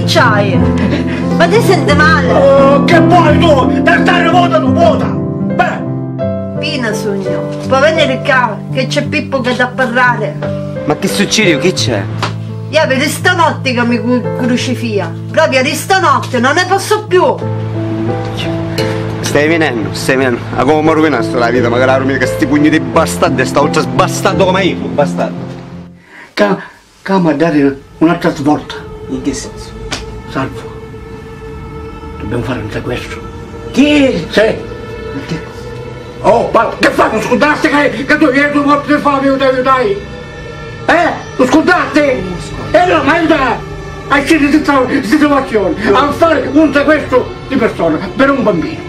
che c'hai? Ma ti senti male? Oh, che vuoi tu? Per stare vota tu vota! Beh! Pina sogno, puoi venire qua che c'è Pippo che da parlare. Ma che succede? Che c'è? Io per stanotte che mi crocifia. Proprio di stanotte, non ne posso più. Stai venendo. A come mi rovinato la vita, magari mica sti pugni di bastardi, sta oltre sbastardo come io, bastardo. Calma a dare un'altra svolta. In che senso? Salvo. Dobbiamo fare un sequestro. Che? Sì. Oh, che fai? Non scordarti che tu vieni due volte di fame, io ti aiutai? Non scordarti? E allora, ma aiuta a scegliere questa situazione, a fare un sequestro di persona per un bambino.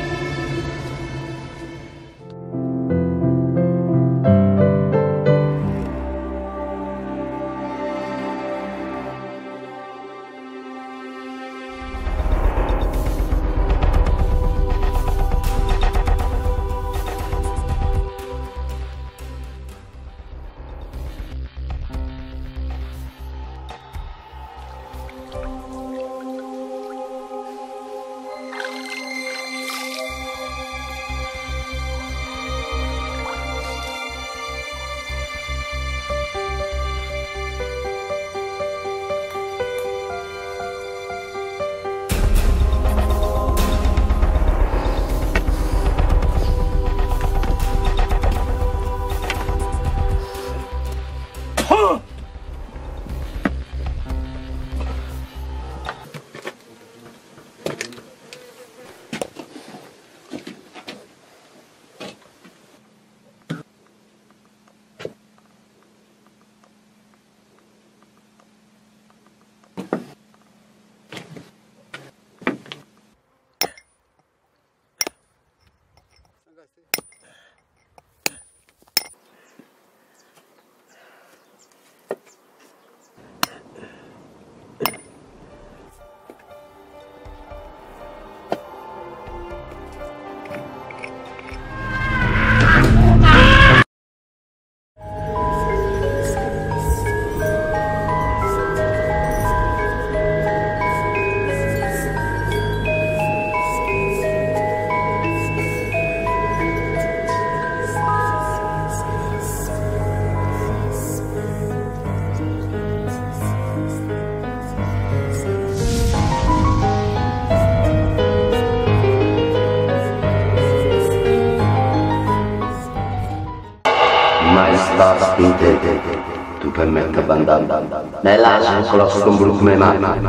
Maestà spinte, tu per me che bandanda, ne lascia con la sua brutta mano.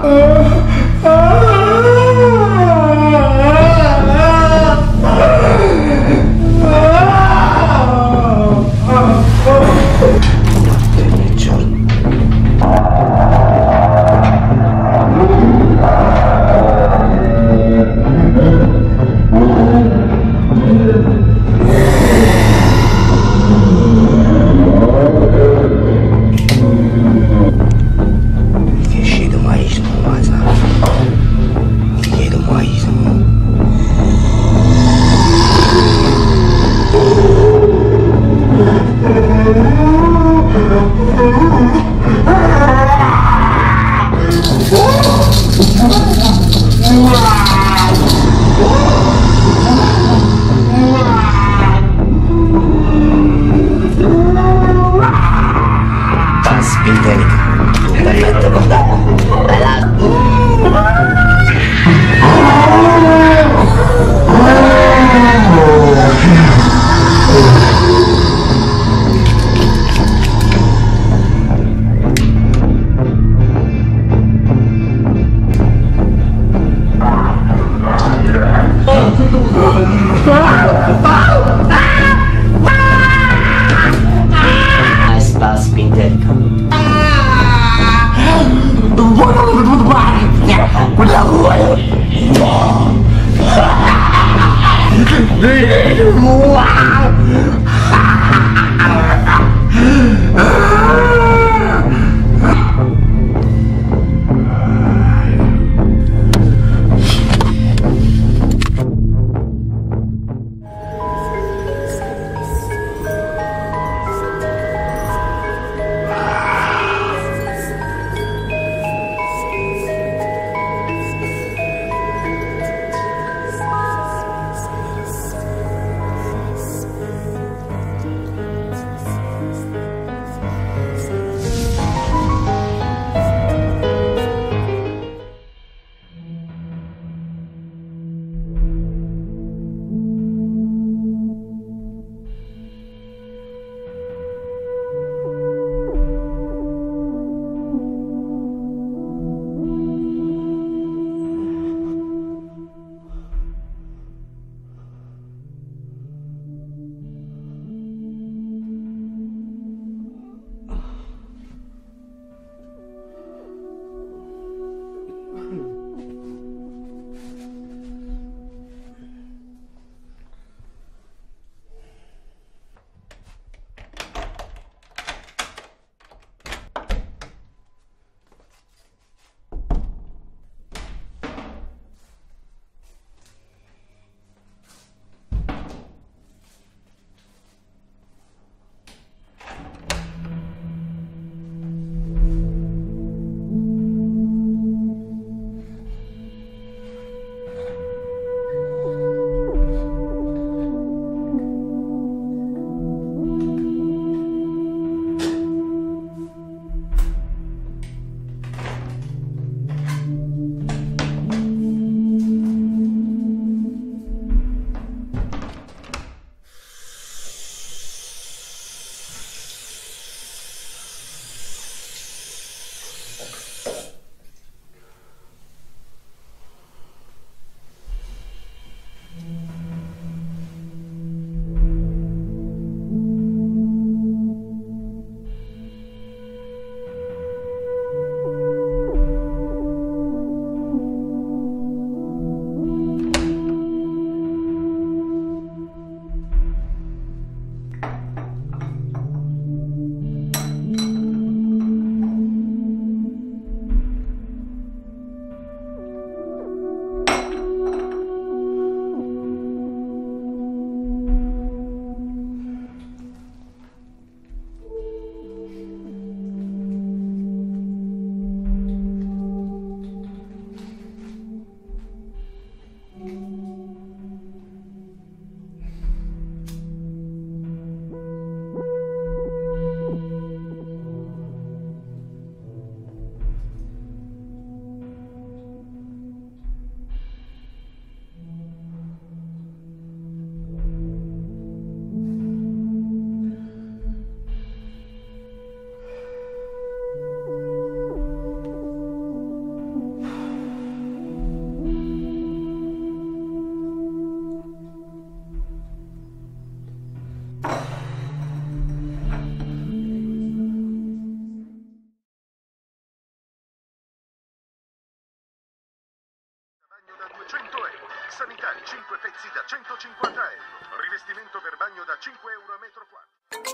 5 pezzi da 150 euro. Rivestimento per bagno da 5 euro a metro quadro.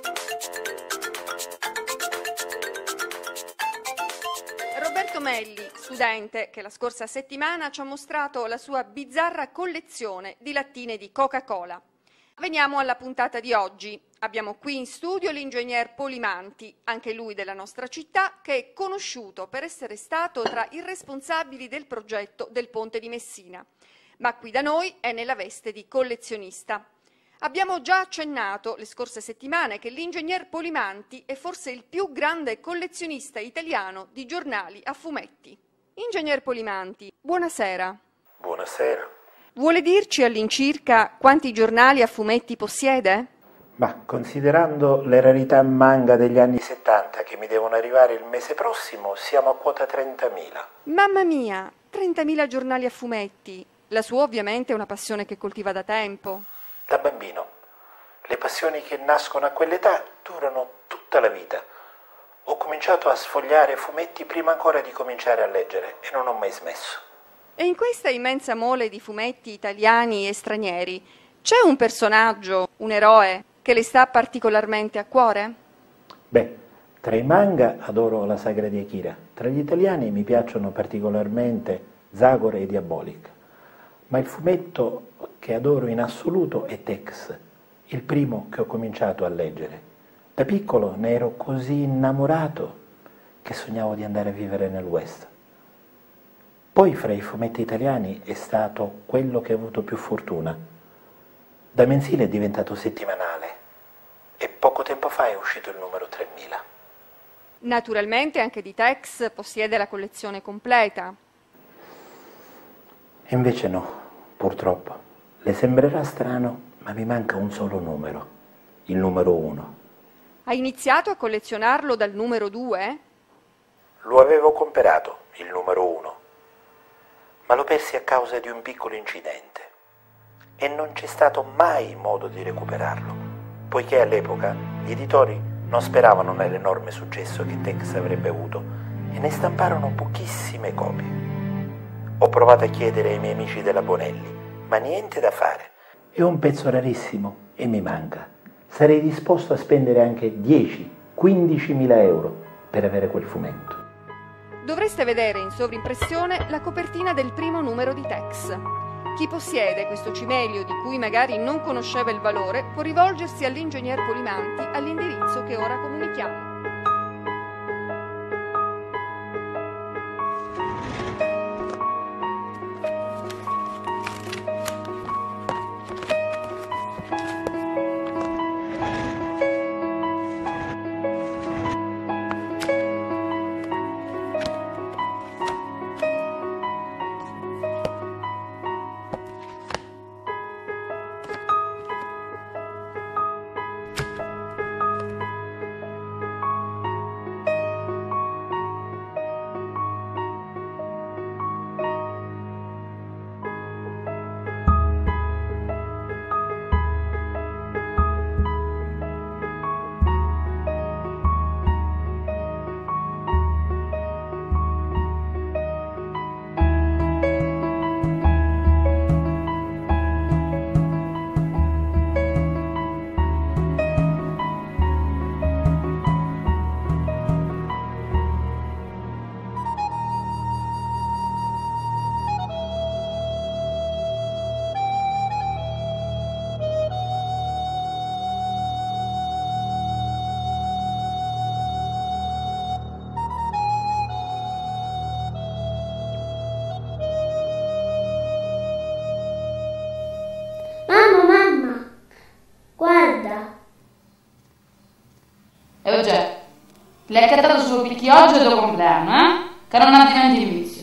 Roberto Melli, studente che la scorsa settimana ci ha mostrato la sua bizzarra collezione di lattine di Coca-Cola. Veniamo alla puntata di oggi. Abbiamo qui in studio l'ingegner Polimanti, anche lui della nostra città, che è conosciuto per essere stato tra i responsabili del progetto del Ponte di Messina, ma qui da noi è nella veste di collezionista. Abbiamo già accennato le scorse settimane che l'ingegner Polimanti è forse il più grande collezionista italiano di giornali a fumetti. Ingegner Polimanti, buonasera. Buonasera. Vuole dirci all'incirca quanti giornali a fumetti possiede? Ma considerando le rarità manga degli anni 70 che mi devono arrivare il mese prossimo, siamo a quota 30.000. Mamma mia, 30.000 giornali a fumetti. La sua ovviamente è una passione che coltiva da tempo. Da bambino. Le passioni che nascono a quell'età durano tutta la vita. Ho cominciato a sfogliare fumetti prima ancora di cominciare a leggere e non ho mai smesso. E in questa immensa mole di fumetti italiani e stranieri c'è un personaggio, un eroe, che le sta particolarmente a cuore? Beh, tra i manga adoro la saga di Akira. Tra gli italiani mi piacciono particolarmente Zagor e Diabolic. Ma il fumetto che adoro in assoluto è Tex, il primo che ho cominciato a leggere. Da piccolo ne ero così innamorato che sognavo di andare a vivere nel West. Poi fra i fumetti italiani è stato quello che ha avuto più fortuna. Da mensile è diventato settimanale e poco tempo fa è uscito il numero 3000. Naturalmente anche di Tex possiede la collezione completa. E invece no, purtroppo. Le sembrerà strano, ma mi manca un solo numero, il numero 1. Ha iniziato a collezionarlo dal numero 2? Lo avevo comprato, il numero 1, ma lo persi a causa di un piccolo incidente e non c'è stato mai modo di recuperarlo, poiché all'epoca gli editori non speravano nell'enorme successo che Tex avrebbe avuto e ne stamparono pochissime copie. Ho provato a chiedere ai miei amici della Bonelli, ma niente da fare. È un pezzo rarissimo e mi manca. Sarei disposto a spendere anche 10-15.000 euro per avere quel fumetto. Dovreste vedere in sovrimpressione la copertina del primo numero di Tex. Chi possiede questo cimelio di cui magari non conosceva il valore può rivolgersi all'ingegner Polimanti all'indirizzo che ora comunichiamo. Le hai accattato il suo picchi oggi o tuo compleanno, eh? Che non ha di vizio.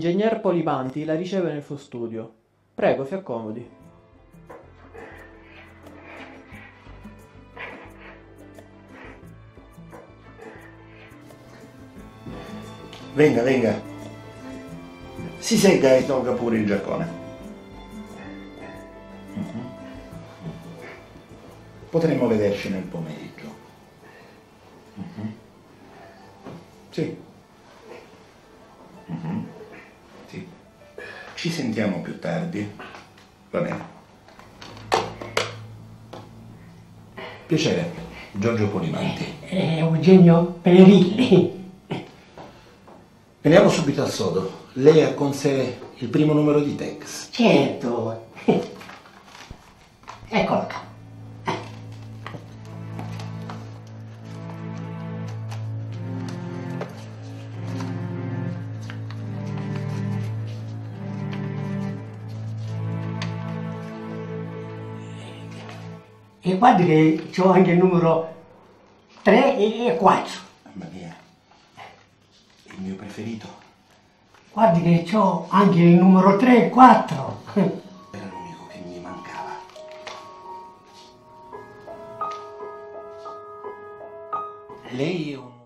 Ingegner Polimanti la riceve nel suo studio. Prego, si accomodi. Venga, venga. Si segga e tolga pure il giaccone. Potremmo vederci nel pomeriggio. Sì. Sì. Ci sentiamo più tardi. Va bene. Piacere, Giorgio Polimanti. Eugenio Perilli. Veniamo subito al sodo. Lei ha con sé il primo numero di Tex. Certo. Eccolo qua. E guardi che c'ho anche il numero 3 e 4. Mamma mia, il mio preferito. Guardi che c'ho anche il numero 3 e 4. Era l'unico che mi mancava. Lei è un